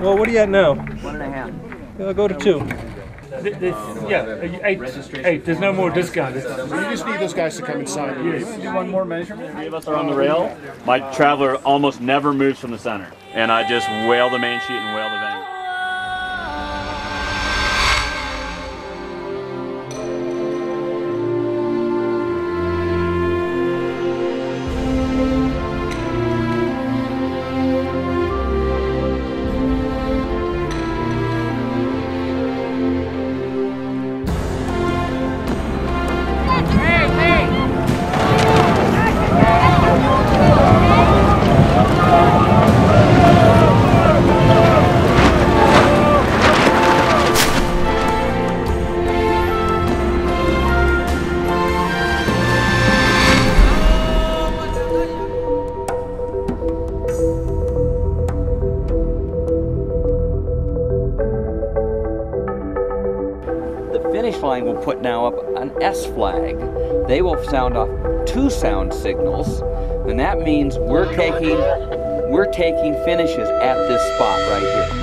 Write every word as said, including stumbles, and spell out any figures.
Well, what are you at now? One and a half. I'll go to two. This, this, yeah, eight, eight. There's no more discount. It's, So you just need those guys to come inside. yes. Do one more measurement. Three of us are on the rail. My traveler almost never moves from the center, and I just whale the main sheet and whale the vane. Finish line will put now up an S flag. They will sound off two sound signals, and that means we're taking we're taking finishes at this spot right here.